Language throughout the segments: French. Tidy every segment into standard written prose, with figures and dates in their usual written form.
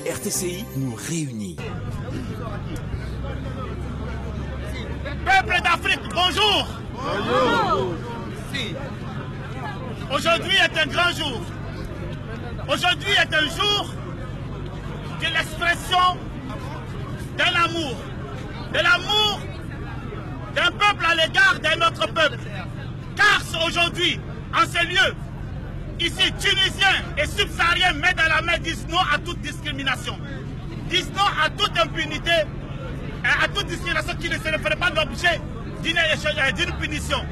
RTCI nous réunit. Peuple d'Afrique, bonjour. Bonjour. Aujourd'hui est un grand jour. Aujourd'hui est un jour de l'expression d'un amour. De l'amour d'un peuple à l'égard d'un autre peuple. Car aujourd'hui, en ce lieu, ici, Tunisiens et Subsahariens main dans la main disent non à toute discrimination. Disent non à toute impunité, à toute discrimination qui ne se ferait pas l'objet d'une punition.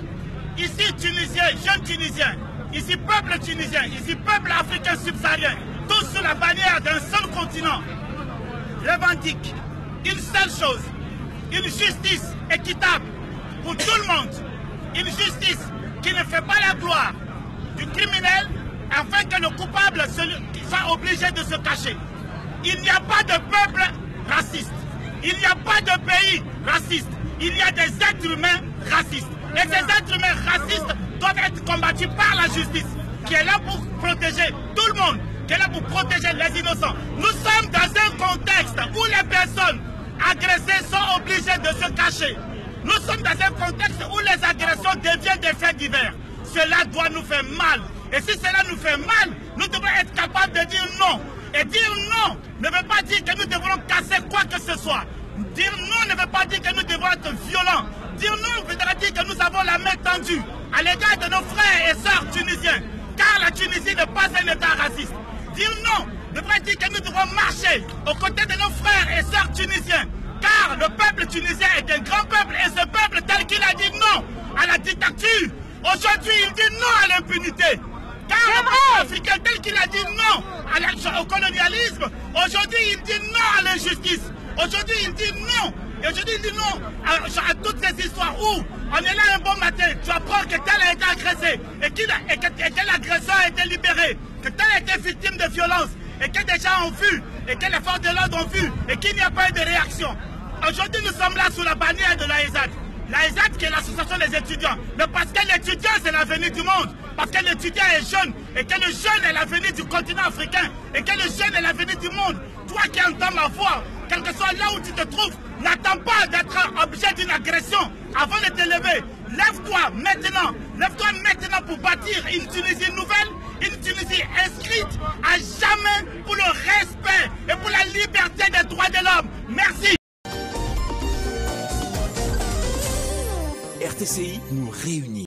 Ici, Tunisiens, jeunes Tunisiens, ici, peuple tunisien, ici, peuple africain subsaharien, tous sous la bannière d'un seul continent, revendiquent une seule chose, une justice équitable pour tout le monde, une justice qui ne fait pas la gloire du criminel afin que le coupable soit obligé de se cacher. Il n'y a pas de peuple raciste, il n'y a pas de pays raciste, il y a des êtres humains racistes. Et ces êtres humains racistes doivent être combattus par la justice, qui est là pour protéger tout le monde, qui est là pour protéger les innocents. Nous sommes dans un contexte où les personnes agressées sont obligées de se cacher. Nous sommes dans un contexte où les agressions deviennent des faits divers. Cela doit nous faire mal. Et si cela nous fait mal, nous devons être capables de dire non. Et dire non ne veut pas dire que nous devrons casser quoi que ce soit. Dire non ne veut pas dire que nous devons être violents. Dire non veut dire que nous avons la main tendue à l'égard de nos frères et sœurs tunisiens. Car la Tunisie n'est pas un État raciste. Dire non ne veut pas dire que nous devons marcher aux côtés de nos frères et sœurs tunisiens. Car le peuple tunisien est un grand peuple et ce peuple tel qu'il a dit non à la dictature, aujourd'hui il dit non à l'impunité. Car le peuple africain tel qu'il a dit non au colonialisme, aujourd'hui il dit non à l'injustice. Aujourd'hui il dit non. Et aujourd'hui il dit non à toutes ces histoires où on est là un bon matin, tu apprends que tel a été agressé et que l'agresseur a été libéré, que tel a été victime de violence et que des gens ont vu et que les forces de l'ordre ont vu et qu'il n'y a pas eu de réaction. Aujourd'hui nous sommes là sous la bannière de l'AESAD. L'AESAD qui est l'association des étudiants. Mais parce que l'étudiant c'est l'avenir du monde. Parce que l'étudiant est jeune et que le jeune est l'avenir du continent africain et que le jeune est l'avenir du monde. Toi qui entends ma voix, quel que soit là où tu te trouves, n'attends pas d'être objet d'une agression avant de te lever. Lève-toi maintenant pour bâtir une Tunisie nouvelle, une Tunisie inscrite à jamais pour le respect et pour la liberté des droits de l'homme. Merci. RTCI nous réunit.